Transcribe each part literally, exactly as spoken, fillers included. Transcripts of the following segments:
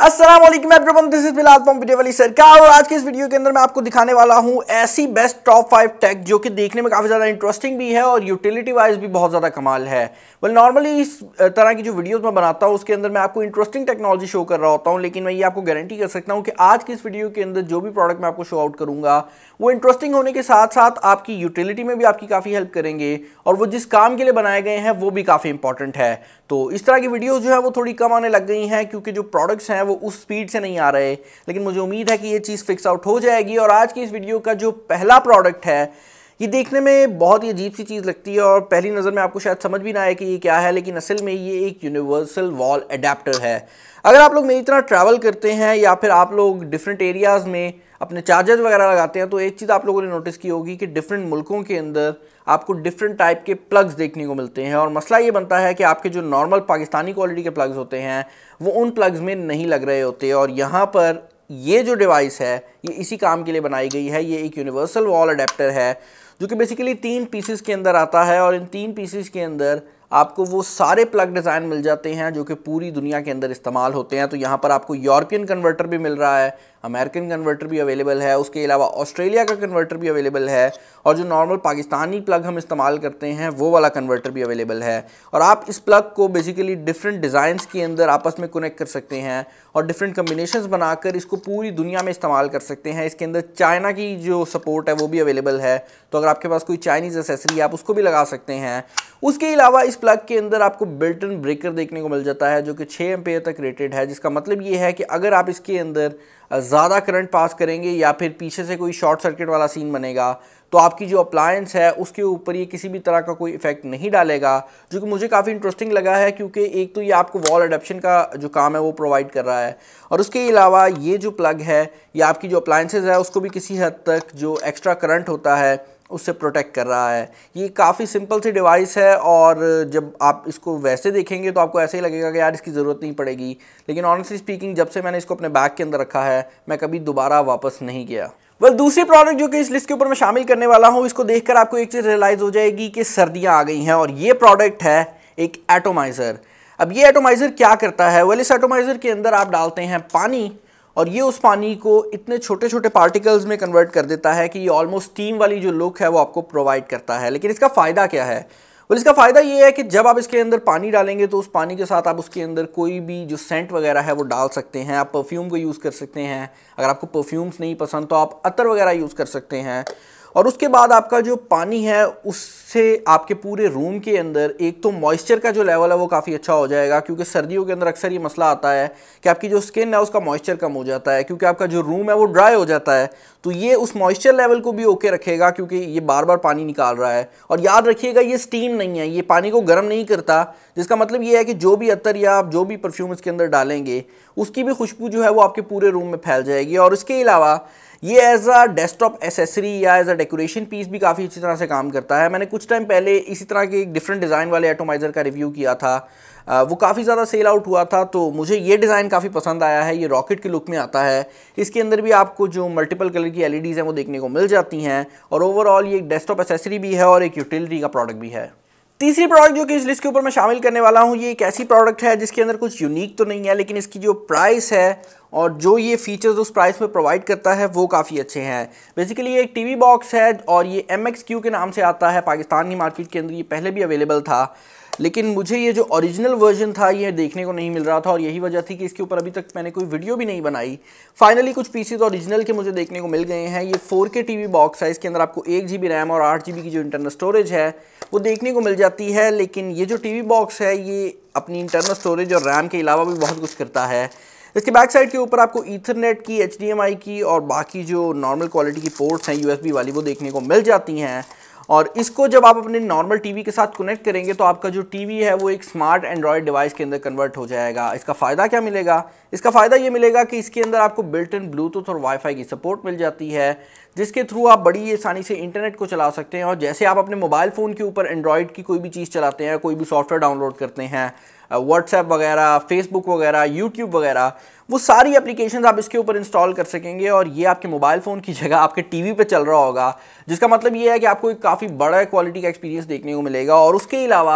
अस्सलाम वालेकुम everyone, this is Bilal from video वाली सरकार। और आज के इस वीडियो के अंदर मैं आपको दिखाने वाला हूं ऐसी बेस्ट टॉप फाइव टेक जो कि देखने में काफ़ी ज़्यादा इंटरेस्टिंग भी है और यूटिलिटी वाइज भी बहुत ज़्यादा कमाल है। वेल नॉर्मली इस तरह की जो वीडियोस मैं बनाता हूं उसके अंदर मैं आपको इंटरेस्टिंग टेक्नोलॉजी शो कर रहा होता हूं, लेकिन मैं ये आपको गारंटी कर सकता हूं कि आज की इस वीडियो के अंदर जो भी प्रोडक्ट मैं आपको शो आउट करूंगा वो इंटरेस्टिंग होने के साथ साथ आपकी यूटिलिटी में भी आपकी काफ़ी हेल्प करेंगे और वो जिस काम के लिए बनाए गए हैं वो भी काफ़ी इंपॉर्टेंट है। तो इस तरह की वीडियोस जो है वो थोड़ी कम आने लग गई हैं क्योंकि जो प्रोडक्ट्स हैं वो उस स्पीड से नहीं आ रहे, लेकिन मुझे उम्मीद है कि ये चीज़ फिक्स आउट हो जाएगी। और आज की इस वीडियो का जो पहला प्रोडक्ट है ये देखने में बहुत ही अजीब सी चीज़ लगती है और पहली नज़र में आपको शायद समझ भी ना आए कि ये क्या है, लेकिन असल में ये एक यूनिवर्सल वॉल अडेप्टर है। अगर आप लोग मेरी तरह ट्रैवल करते हैं या फिर आप लोग डिफरेंट एरियाज़ में अपने चार्जर्स वगैरह लगाते हैं तो एक चीज़ आप लोगों ने नोटिस की होगी कि डिफरेंट मुल्कों के अंदर आपको डिफरेंट टाइप के प्लग्स देखने को मिलते हैं और मसला ये बनता है कि आपके जो नॉर्मल पाकिस्तानी क्वालिटी के प्लग्स होते हैं वो उन प्लग्स में नहीं लग रहे होते। और यहाँ पर ये जो डिवाइस है ये इसी काम के लिए बनाई गई है। ये एक यूनिवर्सल वॉल अडेप्टर है जो कि बेसिकली तीन पीसेस के अंदर आता है और इन तीन पीसेस के अंदर आपको वो सारे प्लग डिज़ाइन मिल जाते हैं जो कि पूरी दुनिया के अंदर इस्तेमाल होते हैं। तो यहाँ पर आपको यूरोपियन कन्वर्टर भी मिल रहा है, अमेरिकन कन्वर्टर भी अवेलेबल है, उसके अलावा ऑस्ट्रेलिया का कन्वर्टर भी अवेलेबल है और जो नॉर्मल पाकिस्तानी प्लग हम इस्तेमाल करते हैं वो वाला कन्वर्टर भी अवेलेबल है। और आप इस प्लग को बेसिकली डिफरेंट डिज़ाइंस के अंदर आपस में कनेक्ट कर सकते हैं और डिफरेंट कम्बिनेशंस बनाकर इसको पूरी दुनिया में इस्तेमाल कर सकते हैं। इसके अंदर चाइना की जो सपोर्ट है वो भी अवेलेबल है, तो अगर आपके पास कोई चाइनीज़ एसेसरी है आप उसको भी लगा सकते हैं। उसके अलावा इस प्लग के अंदर आपको बिल्ट इन ब्रेकर देखने को मिल जाता है जो कि छः एम्पेयर तक रेटेड है, जिसका मतलब ये है कि अगर आप इसके अंदर ज़्यादा करंट पास करेंगे या फिर पीछे से कोई शॉर्ट सर्किट वाला सीन बनेगा तो आपकी जो अप्लायंस है उसके ऊपर ये किसी भी तरह का कोई इफेक्ट नहीं डालेगा, जो कि मुझे काफ़ी इंटरेस्टिंग लगा है क्योंकि एक तो ये आपको वॉल अडेप्शन का जो काम है वो प्रोवाइड कर रहा है और उसके अलावा ये जो प्लग है ये आपकी जो अप्लायंसेज है उसको भी किसी हद तक जो एक्स्ट्रा करंट होता है उससे प्रोटेक्ट कर रहा है। ये काफ़ी सिंपल सी डिवाइस है और जब आप इसको वैसे देखेंगे तो आपको ऐसे ही लगेगा कि यार इसकी ज़रूरत नहीं पड़ेगी, लेकिन ऑनेस्टली स्पीकिंग जब से मैंने इसको अपने बैग के अंदर रखा है मैं कभी दोबारा वापस नहीं गया। वेल दूसरी प्रोडक्ट जो कि इस लिस्ट के ऊपर मैं शामिल करने वाला हूँ, इसको देखकर आपको एक चीज़ रियलाइज़ हो जाएगी कि सर्दियाँ आ गई हैं और ये प्रोडक्ट है एक एटोमाइज़र। अब ये एटोमाइज़र क्या करता है? वेल इस एटोमाइज़र के अंदर आप डालते हैं पानी और ये उस पानी को इतने छोटे छोटे पार्टिकल्स में कन्वर्ट कर देता है कि ये ऑलमोस्ट स्टीम वाली जो लुक है वो आपको प्रोवाइड करता है। लेकिन इसका फ़ायदा क्या है? well, इसका फ़ायदा ये है कि जब आप इसके अंदर पानी डालेंगे तो उस पानी के साथ आप उसके अंदर कोई भी जो सेंट वगैरह है वो डाल सकते हैं। आप परफ्यूम को यूज़ कर सकते हैं, अगर आपको परफ्यूम्स नहीं पसंद तो आप अतर वगैरह यूज़ कर सकते हैं। और उसके बाद आपका जो पानी है उससे आपके पूरे रूम के अंदर एक तो मॉइस्चर का जो लेवल है वो काफ़ी अच्छा हो जाएगा, क्योंकि सर्दियों के अंदर अक्सर ये मसला आता है कि आपकी जो स्किन है उसका मॉइस्चर कम हो जाता है क्योंकि आपका जो रूम है वो ड्राई हो जाता है। तो ये उस मॉइस्चर लेवल को भी ओके रखेगा क्योंकि ये बार बार पानी निकाल रहा है। और याद रखिएगा ये स्टीम नहीं है, ये पानी को गर्म नहीं करता, जिसका मतलब ये है कि जो भी अतर या आप जो भी परफ्यूम इसके अंदर डालेंगे उसकी भी खुशबू जो है वो आपके पूरे रूम में फैल जाएगी। और इसके अलावा ये एज अ डेस्कटॉप एसेसरी या एज अ डेकोरेशन पीस भी काफ़ी अच्छी तरह से काम करता है। मैंने कुछ टाइम पहले इसी तरह के एक डिफरेंट डिज़ाइन वाले एटोमाइज़र का रिव्यू किया था, वो काफ़ी ज़्यादा सेल आउट हुआ था, तो मुझे ये डिज़ाइन काफ़ी पसंद आया है। ये रॉकेट की लुक में आता है, इसके अंदर भी आपको जो मल्टीपल कलर की एलईडीज़ हैं वो देखने को मिल जाती हैं और ओवरऑल ये एक डेस्कटॉप एसेसरी भी है और एक यूटिलिटी का प्रोडक्ट भी है। तीसरी प्रोडक्ट जो कि इस लिस्ट के ऊपर मैं शामिल करने वाला हूँ ये एक ऐसी प्रोडक्ट है जिसके अंदर कुछ यूनिक तो नहीं है, लेकिन इसकी जो प्राइस है और जो ये फीचर्स उस प्राइस में प्रोवाइड करता है वो काफ़ी अच्छे हैं। बेसिकली ये एक टीवी बॉक्स है और ये एम एक्स क्यू के नाम से आता है। पाकिस्तान की मार्केट के अंदर ये पहले भी अवेलेबल था, लेकिन मुझे ये जो ओरिजिनल वर्जन था ये देखने को नहीं मिल रहा था और यही वजह थी कि इसके ऊपर अभी तक मैंने कोई वीडियो भी नहीं बनाई। फाइनली कुछ पीसेस ओरिजिनल के मुझे देखने को मिल गए हैं। ये फोर के टीवी बॉक्स है, इसके अंदर आपको एक जी बी रैम और आठ जी बी की जो इंटरनल स्टोरेज है वो देखने को मिल जाती है। लेकिन ये जो टीवी बॉक्स है ये अपनी इंटरनल स्टोरेज और रैम के अलावा भी बहुत कुछ करता है। इसके बैक साइड के ऊपर आपको ईथरनेट की, एच डी एम आई की और बाकी जो नॉर्मल क्वालिटी की पोर्ट्स हैं यू एस बी वाली वो देखने को मिल जाती हैं। और इसको जब आप अपने नॉर्मल टीवी के साथ कनेक्ट करेंगे तो आपका जो टीवी है वो एक स्मार्ट एंड्रॉयड डिवाइस के अंदर कन्वर्ट हो जाएगा। इसका फ़ायदा क्या मिलेगा? इसका फ़ायदा ये मिलेगा कि इसके अंदर आपको बिल्ट इन ब्लूटूथ और वाईफाई की सपोर्ट मिल जाती है, जिसके थ्रू आप बड़ी आसानी से इंटरनेट को चला सकते हैं। और जैसे आप अपने मोबाइल फ़ोन के ऊपर एंड्रॉयड की कोई भी चीज़ चलाते हैं, कोई भी सॉफ्टवेयर डाउनलोड करते हैं, व्हाट्सएप वगैरह, फेसबुक वगैरह, यूट्यूब वगैरह, वो सारी एप्लीकेशंस आप इसके ऊपर इंस्टॉल कर सकेंगे और ये आपके मोबाइल फ़ोन की जगह आपके टीवी पे चल रहा होगा, जिसका मतलब ये है कि आपको एक काफ़ी बड़ा क्वालिटी का एक्सपीरियंस देखने को मिलेगा। और उसके अलावा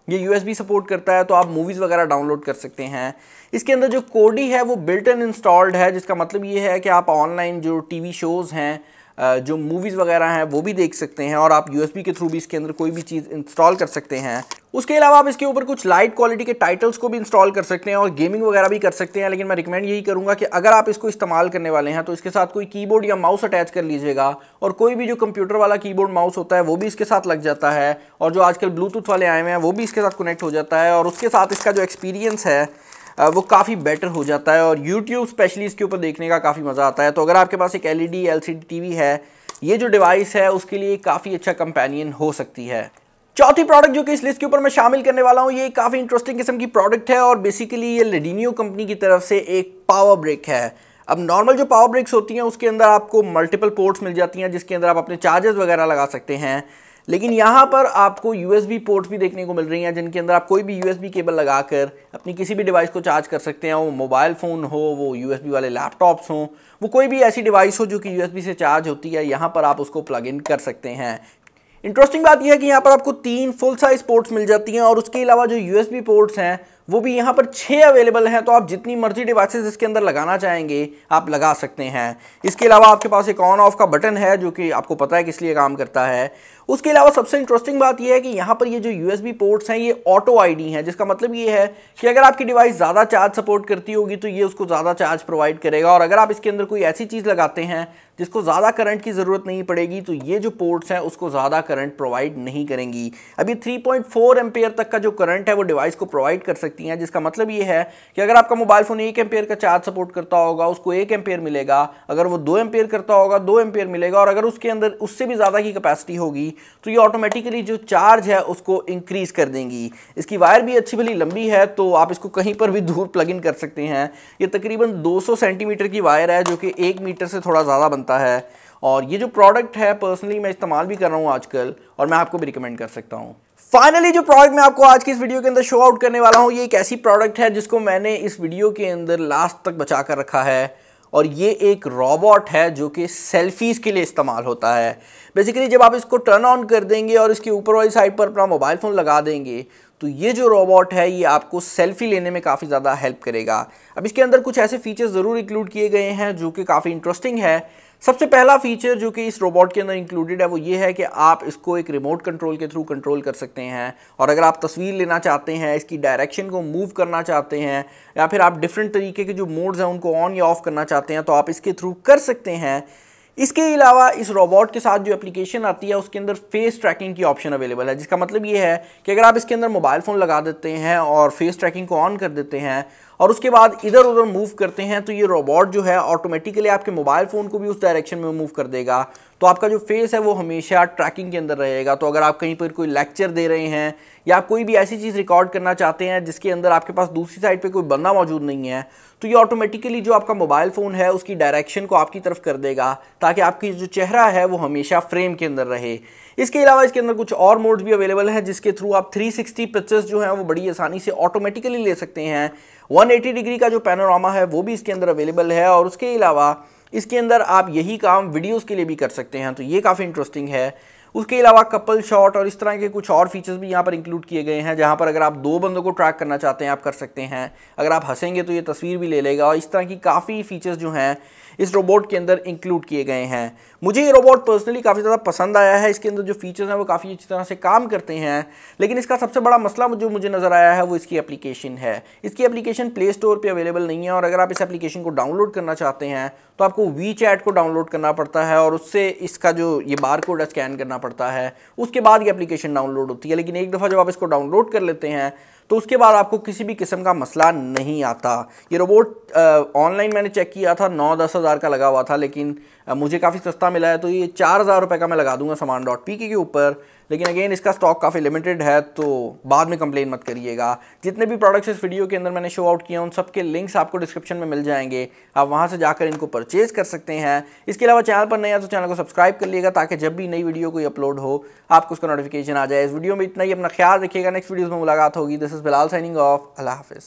ये यूएसबी सपोर्ट करता है, तो आप मूवीज़ वगैरह डाउनलोड कर सकते हैं। इसके अंदर जो कोडी है वो बिल्ट इन इंस्टॉल्ड है, जिसका मतलब ये है कि आप ऑनलाइन जो टीवी शोज़ हैं, जो मूवीज़ वगैरह हैं वो भी देख सकते हैं, और आप यूएसबी के थ्रू भी इसके अंदर कोई भी चीज़ इंस्टॉल कर सकते हैं। उसके अलावा आप इसके ऊपर कुछ लाइट क्वालिटी के टाइटल्स को भी इंस्टॉल कर सकते हैं और गेमिंग वगैरह भी कर सकते हैं। लेकिन मैं रिकमेंड यही करूंगा कि अगर आप इसको इस्तेमाल करने वाले हैं तो इसके साथ कोई कीबोर्ड या माउस अटैच कर लीजिएगा, और कोई भी जो कंप्यूटर वाला कीबोर्ड माउस होता है वो भी इसके साथ लग जाता है, और जो आजकल ब्लूटूथ वाले आए हुए हैं वो भी इसके साथ कनेक्ट हो जाता है, और उसके साथ इसका जो एक्सपीरियंस है वो काफ़ी बेटर हो जाता है, और यूट्यूब स्पेशली इसके ऊपर देखने का काफ़ी मज़ा आता है। तो अगर आपके पास एक L E D L C D TV है, ये जो डिवाइस है उसके लिए काफ़ी अच्छा कंपेनियन हो सकती है। चौथी प्रोडक्ट जो कि इस लिस्ट के ऊपर मैं शामिल करने वाला हूँ, ये काफ़ी इंटरेस्टिंग किस्म की प्रोडक्ट है, और बेसिकली ये लेडिनियो कंपनी की तरफ से एक पावर ब्रेक है। अब नॉर्मल जो पावर ब्रेक्स होती हैं उसके अंदर आपको मल्टीपल पोर्ट्स मिल जाती हैं, जिसके अंदर आप अपने चार्जर्स वगैरह लगा सकते हैं, लेकिन यहाँ पर आपको यूएसबी पोर्ट्स भी देखने को मिल रही हैं, जिनके अंदर आप कोई भी यूएसबी केबल लगाकर अपनी किसी भी डिवाइस को चार्ज कर सकते हैं। वो मोबाइल फ़ोन हो, वो यूएसबी वाले लैपटॉप्स हों, वो कोई भी ऐसी डिवाइस हो जो कि यूएसबी से चार्ज होती है, यहाँ पर आप उसको प्लग इन कर सकते हैं। इंटरेस्टिंग बात यह है कि यहाँ पर आपको तीन फुल साइज पोर्ट्स मिल जाती हैं, और उसके अलावा जो यूएसबी पोर्ट्स हैं वो भी यहाँ पर छः अवेलेबल हैं, तो आप जितनी मर्जी डिवाइसेस इसके अंदर लगाना चाहेंगे आप लगा सकते हैं। इसके अलावा आपके पास एक ऑन ऑफ का बटन है जो कि आपको पता है किस लिए काम करता है। उसके अलावा सबसे इंटरेस्टिंग बात यह है कि यहाँ पर ये जो यूएसबी पोर्ट्स हैं ये ऑटो आईडी हैं, जिसका मतलब ये है कि अगर आपकी डिवाइस ज़्यादा चार्ज सपोर्ट करती होगी तो ये उसको ज़्यादा चार्ज प्रोवाइड करेगा, और अगर आप इसके अंदर कोई ऐसी चीज़ लगाते हैं जिसको ज़्यादा करंट की ज़रूरत नहीं पड़ेगी तो ये जो पोर्ट्स हैं उसको ज़्यादा करंट प्रोवाइड नहीं करेंगी। अभी थ्री पॉइंट फोर एम्पेयर तक का जो करंट है वो डिवाइस को प्रोवाइड कर सकती हैं, जिसका मतलब ये है कि अगर आपका मोबाइल फ़ोन एक एम्पेयर का चार्ज सपोर्ट करता होगा उसको एक एम्पेयर मिलेगा, अगर वो दो एम्पेयर करता होगा दो एम्पेयर मिलेगा, और अगर उसके अंदर उससे भी ज़्यादा की कैपेसिटी होगी तो ये ऑटोमेटिकली जो चार्ज है उसको इंक्रीज़ कर देंगी। इसकी वायर भी अच्छी भली लंबी है, तो आप इसको कहीं पर भी दूर प्लग इन कर सकते हैं। ये तकरीबन दो सौ सेंटीमीटर की वायर है, जो कि एक मीटर से थोड़ा ज़्यादा बनता है, और ये जो प्रोडक्ट है पर्सनली मैं इस्तेमाल भी कर रहा हूँ आजकल, और मैं आपको भी रिकमेंड कर सकता हूँ। फाइनली जो प्रोडक्ट मैं आपको आज की इस वीडियो के अंदर शो आउट करने वाला हूँ, ये एक ऐसी प्रोडक्ट है जिसको मैंने इस वीडियो के अंदर लास्ट तक बचा कर रखा है, और ये एक रोबोट है जो कि सेल्फीज़ के लिए इस्तेमाल होता है। बेसिकली जब आप इसको टर्न ऑन कर देंगे और इसके ऊपर वाली साइड पर अपना मोबाइल फ़ोन लगा देंगे तो ये जो रोबोट है ये आपको सेल्फी लेने में काफ़ी ज़्यादा हेल्प करेगा। अब इसके अंदर कुछ ऐसे फीचर्स ज़रूर इंक्लूड किए गए हैं जो कि काफ़ी इंटरेस्टिंग है। सबसे पहला फीचर जो कि इस रोबोट के अंदर इंक्लूडेड है वो ये है कि आप इसको एक रिमोट कंट्रोल के थ्रू कंट्रोल कर सकते हैं, और अगर आप तस्वीर लेना चाहते हैं, इसकी डायरेक्शन को मूव करना चाहते हैं, या फिर आप डिफरेंट तरीके के जो मोड्स हैं उनको ऑन या ऑफ करना चाहते हैं तो आप इसके थ्रू कर सकते हैं। इसके अलावा इस रोबोट के साथ जो एप्लीकेशन आती है उसके अंदर फेस ट्रैकिंग की ऑप्शन अवेलेबल है, जिसका मतलब ये है कि अगर आप इसके अंदर मोबाइल फ़ोन लगा देते हैं और फेस ट्रैकिंग को ऑन कर देते हैं और उसके बाद इधर उधर मूव करते हैं तो ये रोबोट जो है ऑटोमेटिकली आपके मोबाइल फ़ोन को भी उस डायरेक्शन में मूव कर देगा, तो आपका जो फेस है वो हमेशा ट्रैकिंग के अंदर रहेगा। तो अगर आप कहीं पर कोई लेक्चर दे रहे हैं या आप कोई भी ऐसी चीज़ रिकॉर्ड करना चाहते हैं जिसके अंदर आपके पास दूसरी साइड पे कोई बंदा मौजूद नहीं है, तो ये ऑटोमेटिकली जो आपका मोबाइल फ़ोन है उसकी डायरेक्शन को आपकी तरफ कर देगा ताकि आपकी जो चेहरा है वो हमेशा फ्रेम के अंदर रहे। इसके अलावा इसके अंदर कुछ और मोड्स भी अवेलेबल हैं जिसके थ्रू आप थ्री सिक्सटी पिक्चर्स जो हैं वो बड़ी आसानी से ऑटोमेटिकली ले सकते हैं। वन एटी डिग्री का जो पैनोरामा है वो भी इसके अंदर अवेलेबल है, और उसके अलावा इसके अंदर आप यही काम वीडियोस के लिए भी कर सकते हैं, तो ये काफ़ी इंटरेस्टिंग है। उसके अलावा कपल शॉट और इस तरह के कुछ और फीचर्स भी यहाँ पर इंक्लूड किए गए हैं, जहाँ पर अगर आप दो बंदों को ट्रैक करना चाहते हैं आप कर सकते हैं। अगर आप हंसेंगे तो ये तस्वीर भी ले लेगा, और इस तरह की काफ़ी फीचर्स जो हैं इस रोबोट के अंदर इंक्लूड किए गए हैं। मुझे ये रोबोट पर्सनली काफ़ी ज़्यादा पसंद आया है। इसके अंदर जो फीचर्स हैं वो काफ़ी अच्छी तरह से काम करते हैं, लेकिन इसका सबसे बड़ा मसला जो मुझे नज़र आया है वो इसकी एप्लीकेशन है। इसकी एप्लीकेशन प्ले स्टोर पे अवेलेबल नहीं है, और अगर आप इस एप्लीकेशन को डाउनलोड करना चाहते हैं तो आपको वी चैट को डाउनलोड करना पड़ता है, और उससे इसका जो ये बार कोड स्कैन करना पड़ता है, उसके बाद ये एप्लीकेशन डाउनलोड होती है। लेकिन एक दफ़ा जब आप इसको डाउनलोड कर लेते हैं तो उसके बाद आपको किसी भी किस्म का मसला नहीं आता। ये रोबोट ऑनलाइन मैंने चेक किया था, नौ दस हज़ार का लगा हुआ था, लेकिन आ, मुझे काफ़ी सस्ता मिला है, तो ये चार हज़ार रुपये का मैं लगा दूंगा सामान डॉट पी के के ऊपर। लेकिन अगेन इसका स्टॉक काफ़ी लिमिटेड है, तो बाद में कंप्लेन मत करिएगा। जितने भी प्रोडक्ट्स इस वीडियो के अंदर मैंने शो आउट किए उन सब के लिंक्स आपको डिस्क्रिप्शन में मिल जाएंगे, आप वहाँ से जाकर इनको परचेज़ कर सकते हैं। इसके अलावा चैनल पर नया तो चैनल को सब्सक्राइब कर लिएगा ताकि जब भी नई वीडियो कोई अपलोड हो आपको उसका नोटिफिकेशन आ जाए। इस वीडियो में इतना ही, अपना ख्याल रखिएगा। नेक्स्ट वीडियो में मुलाकात होगी। This is Bilal signing off. Allah हाफिज़।